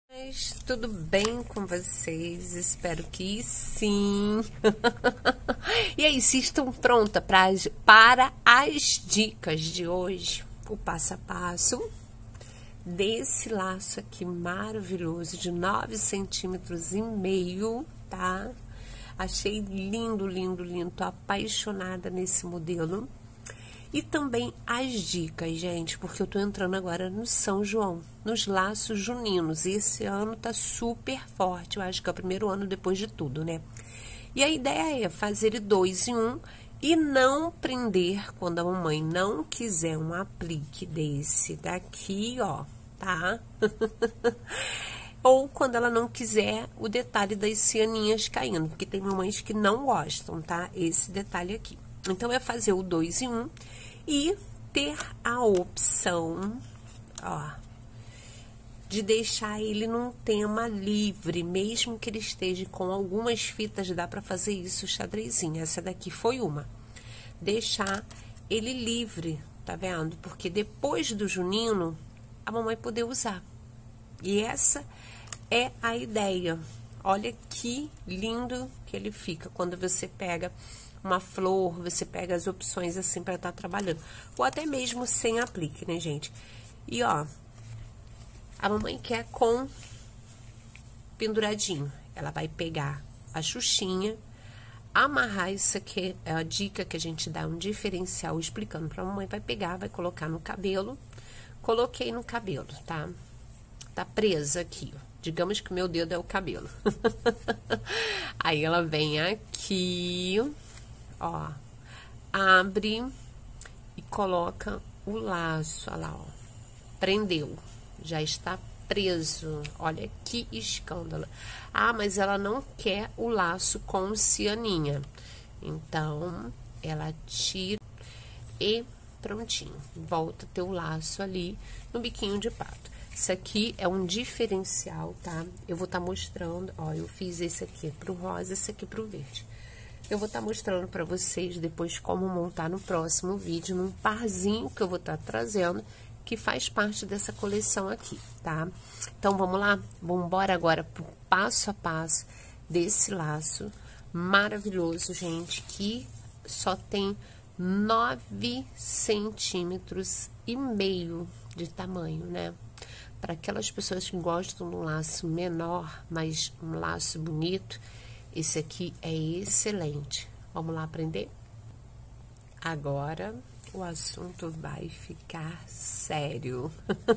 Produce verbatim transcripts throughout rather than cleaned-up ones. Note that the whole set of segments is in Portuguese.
Mas tudo bem com vocês? Espero que sim. E aí, se estão prontas pra, para as dicas de hoje, o passo a passo desse laço aqui maravilhoso de nove centímetros e meio, tá? Achei lindo, lindo, lindo. Tô apaixonada nesse modelo. E também as dicas, gente, porque eu tô entrando agora no São João, nos laços juninos. E esse ano tá super forte, eu acho que é o primeiro ano depois de tudo, né? E a ideia é fazer dois em um e não prender quando a mamãe não quiser um aplique desse daqui, ó, tá? Ou quando ela não quiser o detalhe das cianinhas caindo, porque tem mamães que não gostam, tá? Esse detalhe aqui. Então, é fazer o dois em um e ter a opção, ó, de deixar ele num tema livre, mesmo que ele esteja com algumas fitas, dá pra fazer isso xadrezinho. Essa daqui foi uma. Deixar ele livre, tá vendo? Porque depois do junino, a mamãe poder usar. E essa é a ideia. Olha que lindo que ele fica quando você pega uma flor, você pega as opções assim para estar trabalhando. Ou até mesmo sem aplique, né, gente? E, ó, a mamãe quer com penduradinho. Ela vai pegar a xuxinha, amarrar isso aqui, é a dica que a gente dá, um diferencial explicando pra mamãe. Vai pegar, vai colocar no cabelo. Coloquei no cabelo, tá? Tá presa aqui, ó. Digamos que o meu dedo é o cabelo. Aí ela vem aqui, ó, abre e coloca o laço, olha lá, ó. Prendeu, já está preso. Olha que escândalo. Ah, mas ela não quer o laço com cianinha. Então, ela tira e prontinho. Volta a ter o laço ali no biquinho de pato. Isso aqui é um diferencial, tá? Eu vou estar tá mostrando, ó, eu fiz esse aqui pro rosa, esse aqui pro verde. Eu vou estar tá mostrando pra vocês depois como montar no próximo vídeo, num parzinho que eu vou estar tá trazendo, que faz parte dessa coleção aqui, tá? Então, vamos lá? Vamos embora agora pro passo a passo desse laço maravilhoso, gente, que só tem nove centímetros e meio de tamanho, né? Para aquelas pessoas que gostam de um laço menor, mas um laço bonito, esse aqui é excelente. Vamos lá aprender? Agora o assunto vai ficar sério.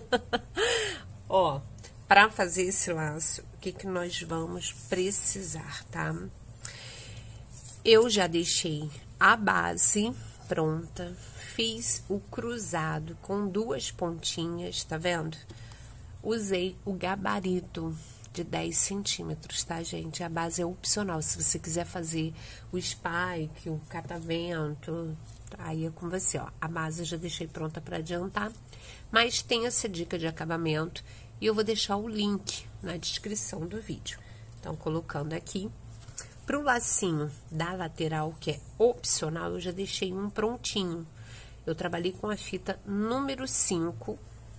Ó, para fazer esse laço, o que que nós vamos precisar, tá? Eu já deixei a base pronta, fiz o cruzado com duas pontinhas, tá vendo? Usei o gabarito de dez centímetros, tá, gente? A base é opcional. Se você quiser fazer o spike, o catavento, aí é com você, ó. A base eu já deixei pronta para adiantar, mas tem essa dica de acabamento e eu vou deixar o link na descrição do vídeo. Então, colocando aqui. Pro lacinho da lateral, que é opcional, eu já deixei um prontinho. Eu trabalhei com a fita número cinco.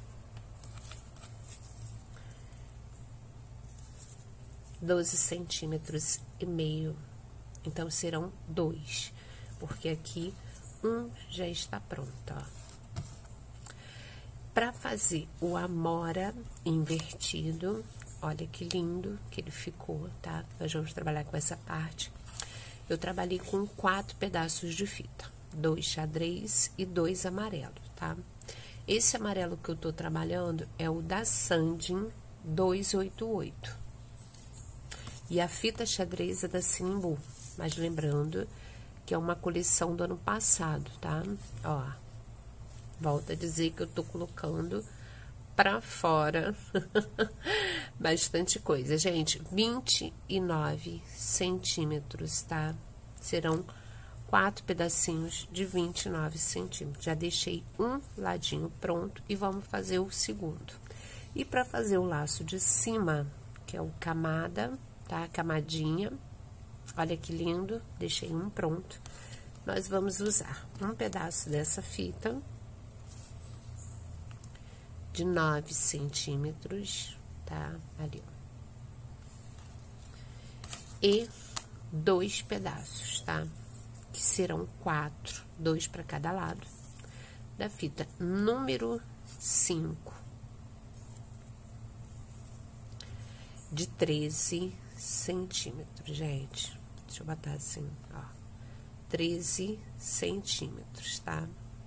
doze centímetros e meio. Então, serão dois. Porque aqui, um já está pronto, ó. Para fazer o amora invertido, olha que lindo que ele ficou, tá? Nós vamos trabalhar com essa parte. Eu trabalhei com quatro pedaços de fita. Dois xadrez e dois amarelos, tá? Esse amarelo que eu tô trabalhando é o da Sandin duzentos e oitenta e oito. E a fita xadrez é da Sinimbu. Mas lembrando que é uma coleção do ano passado, tá? Ó, volto a dizer que eu tô colocando pra fora bastante coisa, gente. vinte e nove centímetros, tá? Serão quatro pedacinhos de vinte e nove centímetros. Já deixei um ladinho pronto e vamos fazer o segundo. E para fazer o laço de cima, que é o camada, tá? Camadinha. Olha que lindo, deixei um pronto. Nós vamos usar um pedaço dessa fita de nove centímetros, tá? Ali, ó. E dois pedaços, tá? Que serão quatro, dois para cada lado, da fita número cinco, de treze centímetros, gente. Deixa eu botar assim, ó, treze centímetros, tá?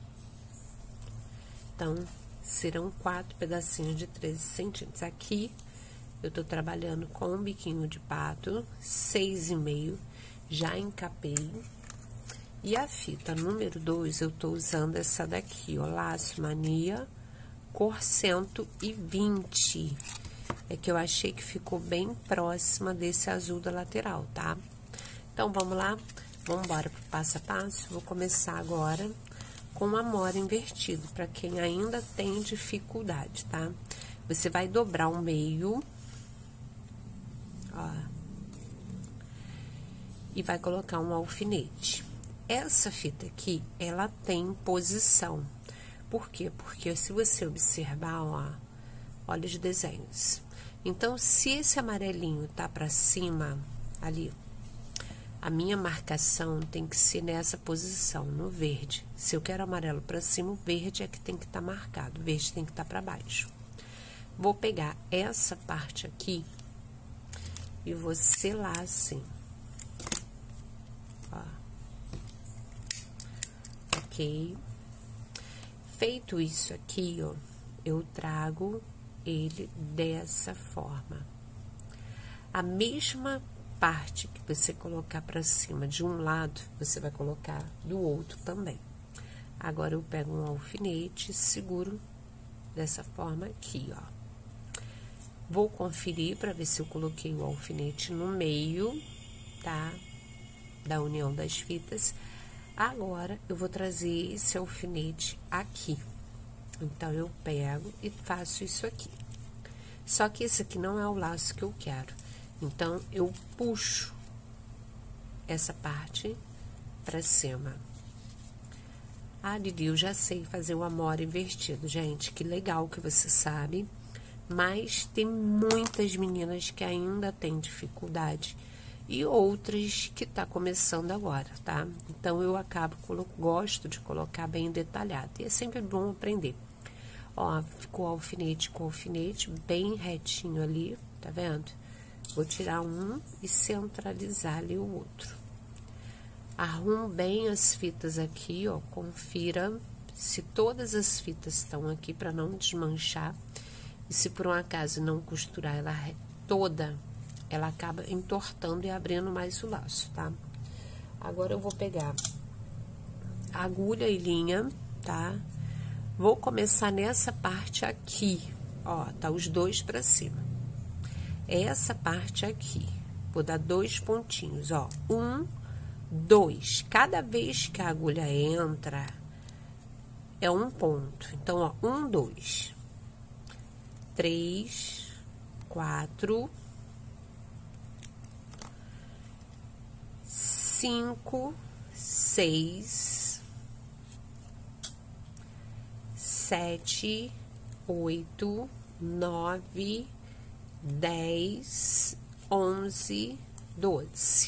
Então, serão quatro pedacinhos de treze centímetros. Aqui, eu tô trabalhando com um biquinho de pato, seis e meio, já encapei. E a fita número dois, eu tô usando essa daqui, ó, Laço Mania, cor cento e vinte. É que eu achei que ficou bem próxima desse azul da lateral, tá? Então, vamos lá? Vamos embora pro passo a passo. Vou começar agora com o amora invertido, para quem ainda tem dificuldade, tá? Você vai dobrar o meio, ó, e vai colocar um alfinete. Essa fita aqui, ela tem posição. Por quê? Porque se você observar, ó, olha os desenhos. Então, se esse amarelinho tá pra cima, ali, a minha marcação tem que ser nessa posição, no verde. Se eu quero amarelo pra cima, o verde é que tem que estar marcado, o verde tem que estar pra baixo. Vou pegar essa parte aqui e vou selar assim. Ó. Ok. Feito isso aqui, ó, eu trago ele dessa forma. A mesma parte que você colocar pra cima de um lado, você vai colocar do outro também. Agora, eu pego um alfinete e seguro dessa forma aqui, ó. Vou conferir pra ver se eu coloquei o alfinete no meio, tá? Da união das fitas. Agora, eu vou trazer esse alfinete aqui. Então, eu pego e faço isso aqui. Só que esse aqui não é o laço que eu quero. Então, eu puxo essa parte pra cima. Ah, Didi, eu já sei fazer o amora invertido. Gente, que legal que você sabe. Mas tem muitas meninas que ainda têm dificuldade. E outras que tá começando agora, tá? Então, eu acabo, gosto de colocar bem detalhado. E é sempre bom aprender. Ó, ficou alfinete com alfinete, bem retinho ali, tá vendo? Vou tirar um e centralizar ali o outro. Arrumo bem as fitas aqui, ó, confira se todas as fitas estão aqui para não desmanchar. E se por um acaso não costurar ela toda, ela acaba entortando e abrindo mais o laço, tá? Agora, eu vou pegar agulha e linha, tá? Vou começar nessa parte aqui, ó, tá os dois pra cima. Essa parte aqui, vou dar dois pontinhos, ó, um, dois. Cada vez que a agulha entra, é um ponto. Então, ó, um, dois, três, quatro, cinco, seis, sete, oito, nove, dez, onze, doze.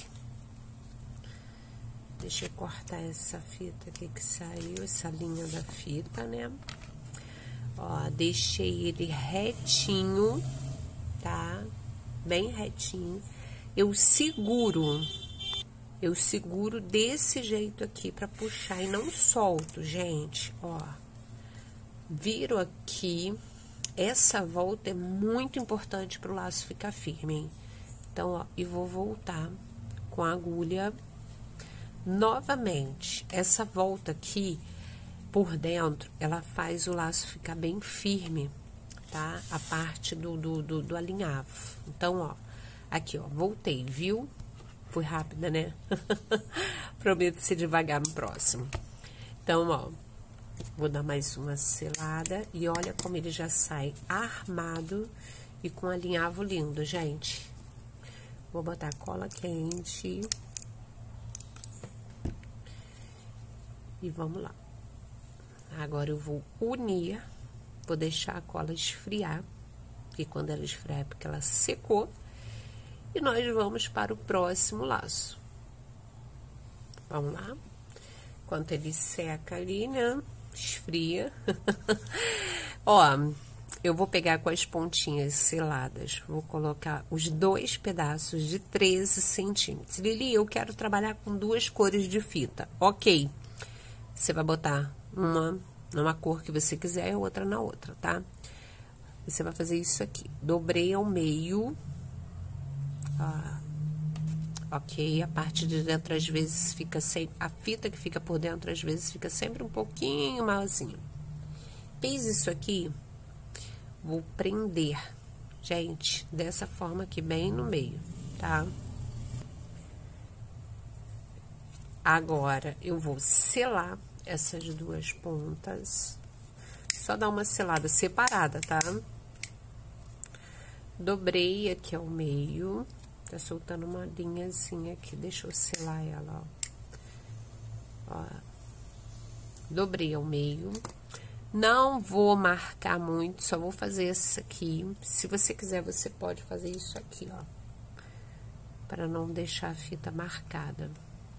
Deixa eu cortar essa fita aqui que saiu, essa linha da fita, né? Ó, deixei ele retinho, tá? Bem retinho. Eu seguro, eu seguro desse jeito aqui pra puxar e não solto, gente, ó. Viro aqui, essa volta é muito importante pro laço ficar firme, hein? Então, ó, e vou voltar com a agulha novamente. Essa volta aqui, por dentro, ela faz o laço ficar bem firme, tá? A parte do, do, do, do alinhavo. Então, ó, aqui, ó, voltei, viu? Fui rápida, né? Prometo ser devagar no próximo. Então, ó, vou dar mais uma selada e olha como ele já sai armado e com alinhavo lindo, gente. Vou botar cola quente. E vamos lá. Agora eu vou unir, vou deixar a cola esfriar porque quando ela esfriar é porque ela secou. E nós vamos para o próximo laço. Vamos lá. Enquanto ele seca ali, né? Esfria. Ó, eu vou pegar com as pontinhas seladas. Vou colocar os dois pedaços de treze centímetros. Lili, eu quero trabalhar com duas cores de fita. Ok. Você vai botar uma numa cor que você quiser e outra na outra, tá? Você vai fazer isso aqui. Dobrei ao meio. Ó. Ok, a parte de dentro às vezes fica sem... A fita que fica por dentro às vezes fica sempre um pouquinho maiorzinho. Fiz isso aqui, vou prender, gente, dessa forma aqui, bem no meio, tá? Agora, eu vou selar essas duas pontas. Só dar uma selada separada, tá? Dobrei aqui ao meio. Tá soltando uma linhazinha aqui, deixa eu selar ela, ó. Ó. Dobrei ao meio. Não vou marcar muito, só vou fazer isso aqui. Se você quiser, você pode fazer isso aqui, ó. Para não deixar a fita marcada.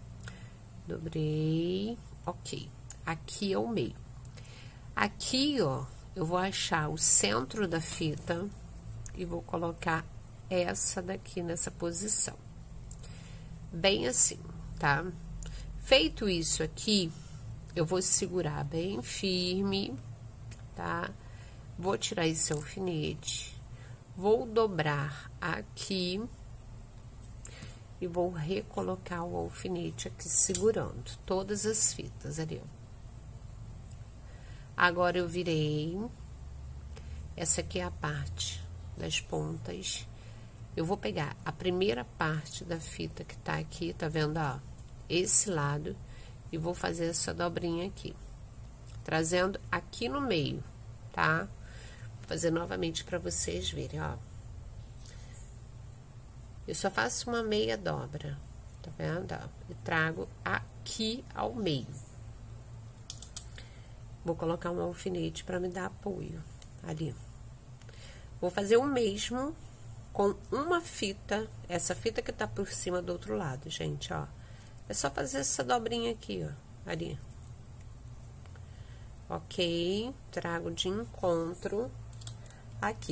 Dobrei, ok. Aqui é o meio. Aqui, ó, eu vou achar o centro da fita e vou colocar essa daqui nessa posição. Bem assim, tá? Feito isso aqui, eu vou segurar bem firme, tá? Vou tirar esse alfinete, vou dobrar aqui e vou recolocar o alfinete aqui segurando todas as fitas ali, ó. Agora eu virei, essa aqui é a parte das pontas. Eu vou pegar a primeira parte da fita que tá aqui, tá vendo, ó? Esse lado, e vou fazer essa dobrinha aqui. Trazendo aqui no meio, tá? Vou fazer novamente pra vocês verem, ó. Eu só faço uma meia dobra, tá vendo, ó? E trago aqui ao meio. Vou colocar um alfinete pra me dar apoio, ali. Vou fazer o mesmo com uma fita, essa fita que tá por cima do outro lado, gente, ó. É só fazer essa dobrinha aqui, ó, ali. Ok, trago de encontro aqui.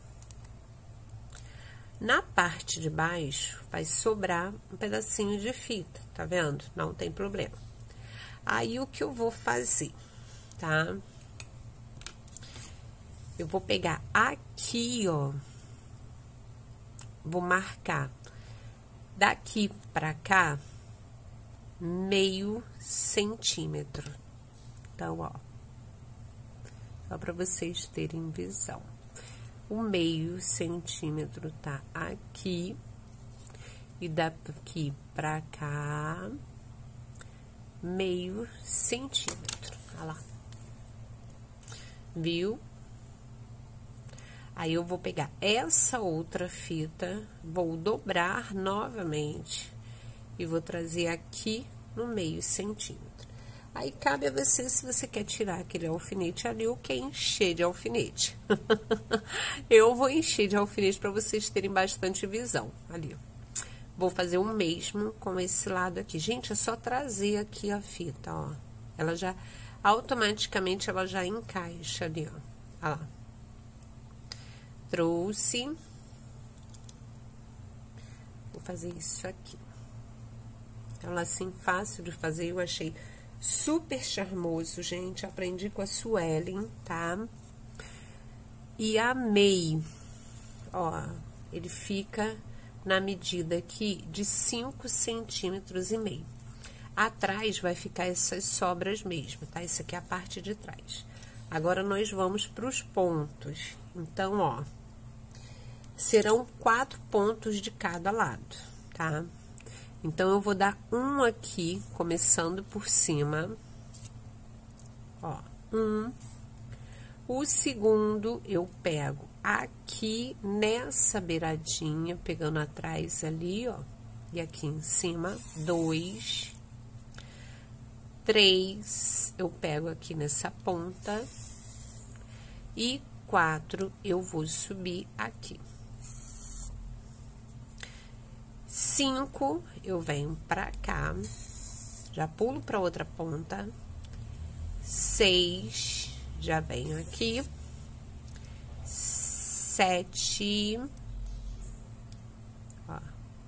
Na parte de baixo, vai sobrar um pedacinho de fita, tá vendo? Não tem problema. Aí, o que eu vou fazer, tá? Eu vou pegar aqui, ó. Vou marcar daqui pra cá meio centímetro. Então, ó, só pra vocês terem visão. O meio centímetro tá aqui e daqui pra cá meio centímetro. Olha lá. Viu? Aí, eu vou pegar essa outra fita, vou dobrar novamente e vou trazer aqui no meio centímetro. Aí, cabe a você se você quer tirar aquele alfinete ali ou quer encher de alfinete. Eu vou encher de alfinete para vocês terem bastante visão ali. Vou fazer o mesmo com esse lado aqui. Gente, é só trazer aqui a fita, ó. Ela já, automaticamente, ela já encaixa ali, ó. Olha lá. Trouxe. Vou fazer isso aqui. Ela assim, fácil de fazer, eu achei super charmoso, gente. Aprendi com a Suelen, tá? E amei. Ó, ele fica na medida aqui de cinco centímetros e meio. Atrás vai ficar essas sobras mesmo, tá? Isso aqui é a parte de trás. Agora, nós vamos para os pontos. Então, ó, serão quatro pontos de cada lado, tá? Então, eu vou dar um aqui, começando por cima. Ó, um. O segundo, eu pego aqui nessa beiradinha, pegando atrás ali, ó. E aqui em cima, dois. Três, eu pego aqui nessa ponta. E quatro, eu vou subir aqui. Cinco, eu venho pra cá, já pulo pra outra ponta. Seis, já venho aqui. Sete, ó,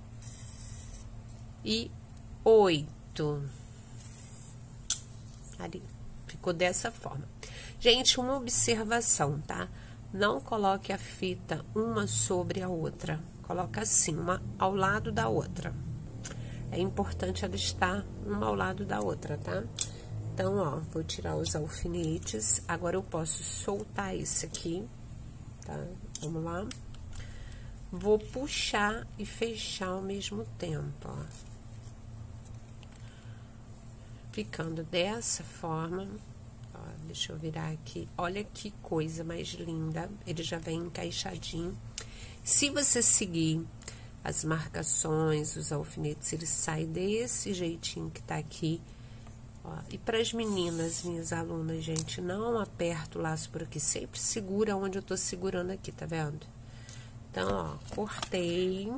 e oito. Ali, ficou dessa forma. Gente, uma observação, tá? Não coloque a fita uma sobre a outra. Coloca assim, uma ao lado da outra. É importante ela estar uma ao lado da outra, tá? Então, ó, vou tirar os alfinetes. Agora, eu posso soltar esse aqui, tá? Vamos lá. Vou puxar e fechar ao mesmo tempo, ó. Ficando dessa forma. Ó, deixa eu virar aqui. Olha que coisa mais linda. Ele já vem encaixadinho. Se você seguir as marcações, os alfinetes, ele sai desse jeitinho que tá aqui. Ó, e para as meninas, minhas alunas, gente, não aperta o laço por aqui. Sempre segura onde eu tô segurando aqui, tá vendo? Então, ó, cortei.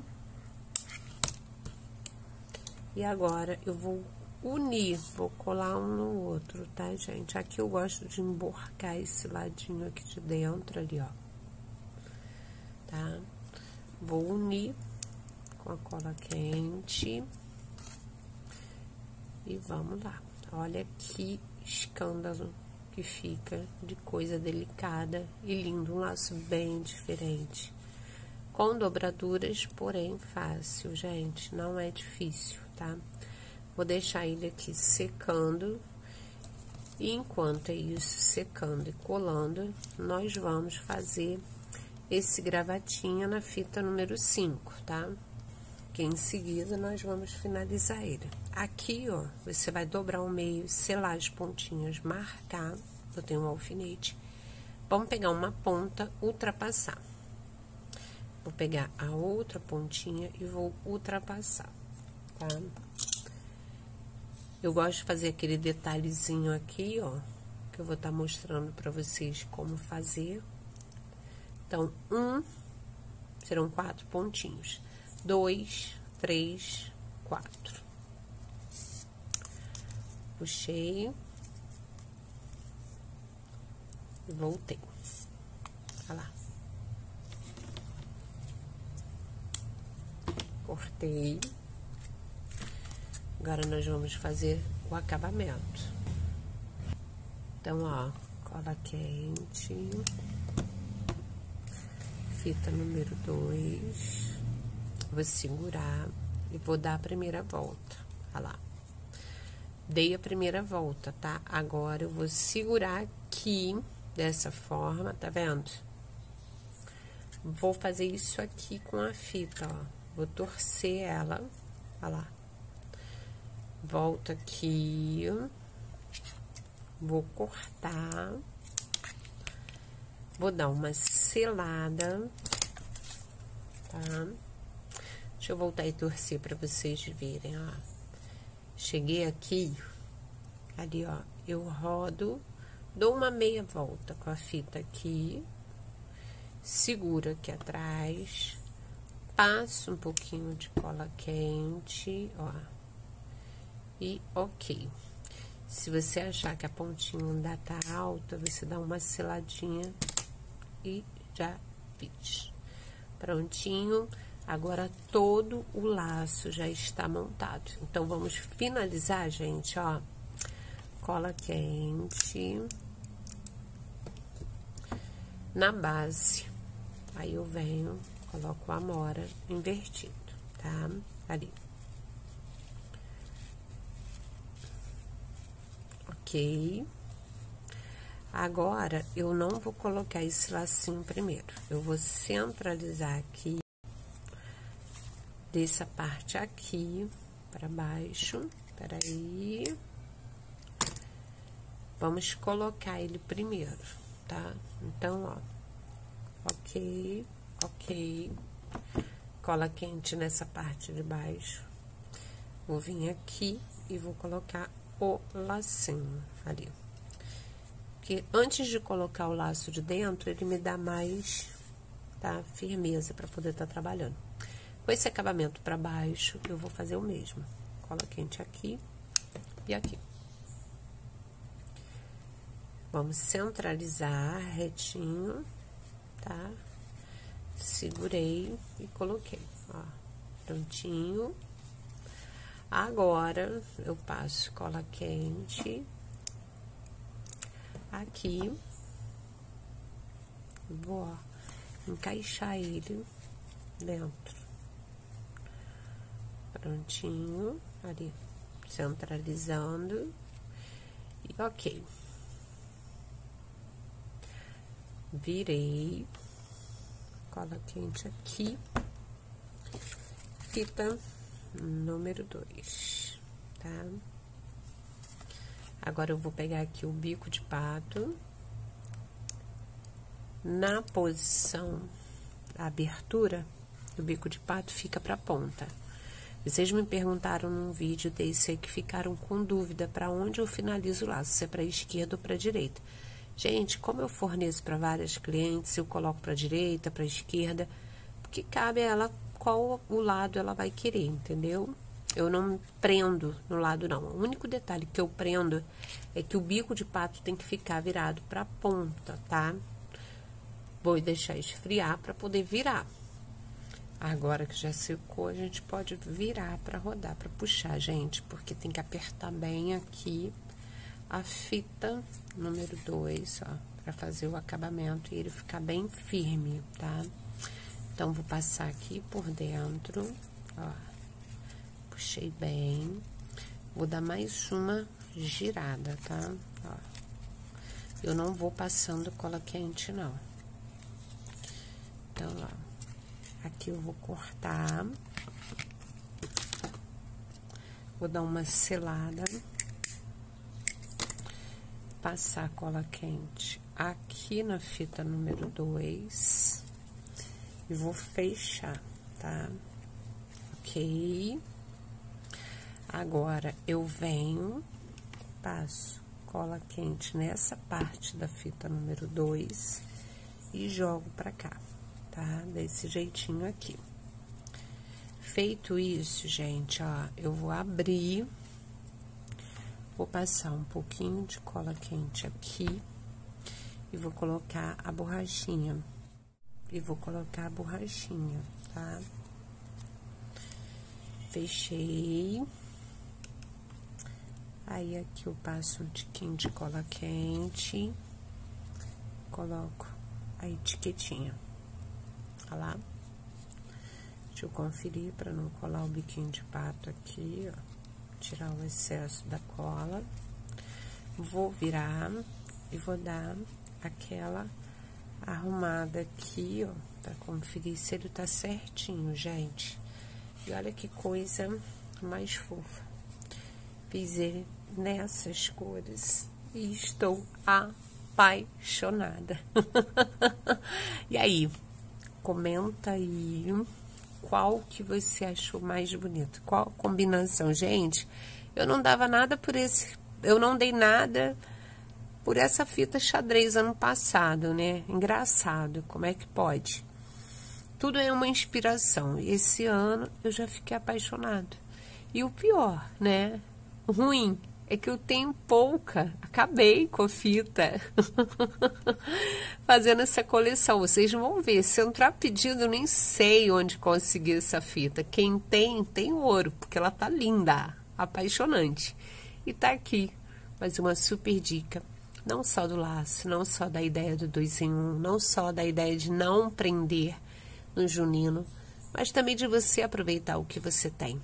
E agora, eu vou unir, vou colar um no outro, tá, gente? Aqui eu gosto de emborcar esse ladinho aqui de dentro, ali, ó. Tá? Vou unir com a cola quente. E vamos lá. Olha que escândalo que fica de coisa delicada e lindo. Um laço bem diferente. Com dobraduras, porém fácil, gente. Não é difícil, tá? Vou deixar ele aqui secando. E enquanto é isso secando e colando, nós vamos fazer esse gravatinha na fita número cinco, tá? Que em seguida nós vamos finalizar ele. Aqui, ó, você vai dobrar o meio, selar as pontinhas, marcar. Eu tenho um alfinete. Vamos pegar uma ponta, ultrapassar. Vou pegar a outra pontinha e vou ultrapassar, tá? Eu gosto de fazer aquele detalhezinho aqui, ó, que eu vou estar mostrando pra vocês como fazer. Então, um, serão quatro pontinhos. Dois, três, quatro. Puxei. E voltei. Olha lá. Cortei. Agora, nós vamos fazer o acabamento. Então, ó, cola quente. Fita número dois. Vou segurar e vou dar a primeira volta. Olha lá. Dei a primeira volta, tá? Agora, eu vou segurar aqui, dessa forma, tá vendo? Vou fazer isso aqui com a fita, ó. Vou torcer ela, olha lá. Volto aqui. Vou cortar. Vou dar uma selada, tá? Deixa eu voltar e torcer pra vocês verem, ó. Cheguei aqui, ali, ó, eu rodo, dou uma meia volta com a fita aqui, seguro aqui atrás, passo um pouquinho de cola quente, ó, e ok. Se você achar que a pontinha ainda tá alta, você dá uma seladinha e já fiz. Prontinho. Agora, todo o laço já está montado. Então, vamos finalizar, gente, ó. Cola quente. Na base. Aí, eu venho, coloco a amora invertido, tá? Ali. Ok. Agora, eu não vou colocar esse lacinho primeiro. Eu vou centralizar aqui. Dessa parte aqui, para baixo, peraí. Vamos colocar ele primeiro, tá? Então, ó, ok, ok. Cola quente nessa parte de baixo. Vou vir aqui e vou colocar o lacinho ali. Porque antes de colocar o laço de dentro, ele me dá mais, tá, firmeza para poder estar tá trabalhando. Com esse acabamento para baixo, eu vou fazer o mesmo. Cola quente aqui e aqui. Vamos centralizar retinho, tá? Segurei e coloquei, ó, prontinho. Agora, eu passo cola quente aqui. Vou, ó, encaixar ele dentro. Prontinho, ali, centralizando. E ok. Virei. Cola quente aqui. Fita número dois, tá? Agora, eu vou pegar aqui o bico de pato. Na posição da abertura, o bico de pato fica pra ponta. Vocês me perguntaram num vídeo desse aí que ficaram com dúvida para onde eu finalizo o laço, se é para esquerda ou para direita. Gente, como eu forneço para várias clientes, eu coloco para direita, para esquerda, porque cabe a ela qual o lado ela vai querer, entendeu? Eu não prendo no lado, não. O único detalhe que eu prendo é que o bico de pato tem que ficar virado para a ponta, tá? Vou deixar esfriar para poder virar. Agora que já secou, a gente pode virar para rodar, para puxar, gente, porque tem que apertar bem aqui a fita número dois, ó, para fazer o acabamento e ele ficar bem firme, tá? Então, vou passar aqui por dentro, ó, puxei bem, vou dar mais uma girada, tá? Ó, eu não vou passando cola quente, não. Então, ó. Aqui eu vou cortar, vou dar uma selada, passar a cola quente aqui na fita número dois e vou fechar, tá? Ok? Agora, eu venho, passo cola quente nessa parte da fita número dois e jogo pra cá. Tá? Desse jeitinho aqui. Feito isso, gente, ó, eu vou abrir, vou passar um pouquinho de cola quente aqui e vou colocar a borrachinha. E vou colocar a borrachinha, tá? Fechei. Aí, aqui eu passo um tiquinho de cola quente, coloco a etiquetinha. Olha lá. Deixa eu conferir para não colar o biquinho de pato aqui, ó. Tirar o excesso da cola. Vou virar e vou dar aquela arrumada aqui, ó, para conferir se ele tá certinho, gente. E olha que coisa mais fofa. Fiz ele nessas cores e estou apaixonada. E aí? Comenta aí qual que você achou mais bonito, qual combinação. Gente, eu não dava nada por esse, eu não dei nada por essa fita xadrez ano passado, né? Engraçado, como é que pode? Tudo é uma inspiração. Esse ano eu já fiquei apaixonado. E o pior, né? O ruim é que eu tenho pouca, acabei com a fita, fazendo essa coleção. Vocês vão ver, se eu entrar pedindo, eu nem sei onde conseguir essa fita. Quem tem, tem ouro, porque ela tá linda, apaixonante. E tá aqui, mais uma super dica, não só do laço, não só da ideia do dois em um, não só da ideia de não prender no junino, mas também de você aproveitar o que você tem.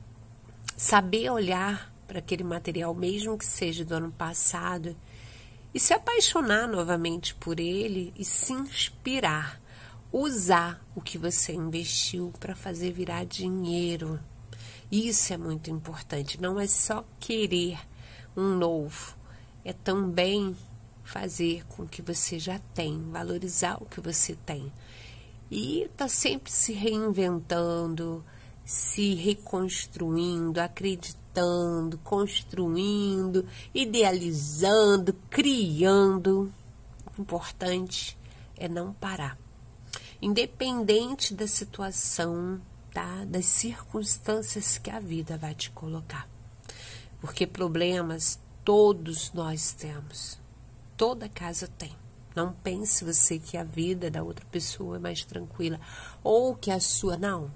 Saber olhar para aquele material, mesmo que seja do ano passado, e se apaixonar novamente por ele e se inspirar, usar o que você investiu para fazer virar dinheiro. Isso é muito importante, não é só querer um novo, é também fazer com o que você já tem, valorizar o que você tem. E tá sempre se reinventando, se reconstruindo, acreditando projetando, construindo, idealizando, criando. O importante é não parar. Independente da situação, tá? Das circunstâncias que a vida vai te colocar. Porque problemas todos nós temos. Toda casa tem. Não pense você que a vida da outra pessoa é mais tranquila ou que a sua não.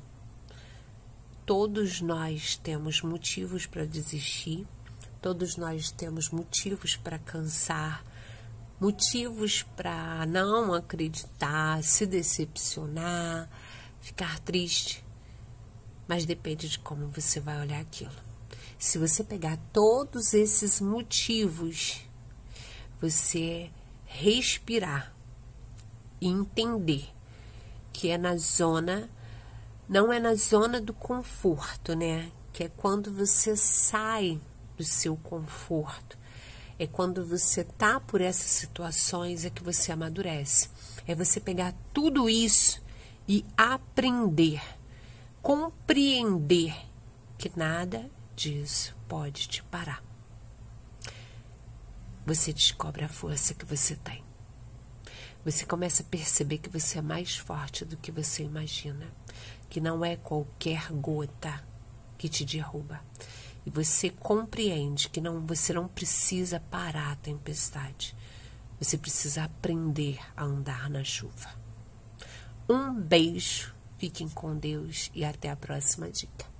Todos nós temos motivos para desistir, todos nós temos motivos para cansar, motivos para não acreditar, se decepcionar, ficar triste, mas depende de como você vai olhar aquilo. Se você pegar todos esses motivos, você respirar e entender que é na zona, não é na zona do conforto, né? Que é quando você sai do seu conforto. É quando você tá por essas situações é que você amadurece. É você pegar tudo isso e aprender, compreender que nada disso pode te parar. Você descobre a força que você tem. Você começa a perceber que você é mais forte do que você imagina. Que não é qualquer gota que te derruba. E você compreende que não, você não precisa parar a tempestade. Você precisa aprender a andar na chuva. Um beijo, fiquem com Deus e até a próxima dica.